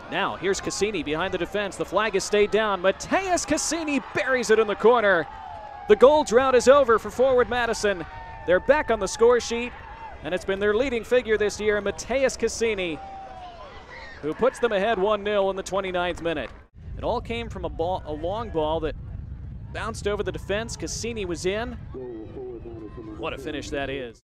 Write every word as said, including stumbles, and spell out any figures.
Now here's Cassini behind the defense. The flag has stayed down. Matheus Cassini buries it in the corner. The goal drought is over for forward Madison. They're back on the score sheet, and it's been their leading figure this year, Matheus Cassini, who puts them ahead one nil in the twenty-ninth minute. It all came from a ball, a long ball that bounced over the defense. Cassini was in. What a finish that is.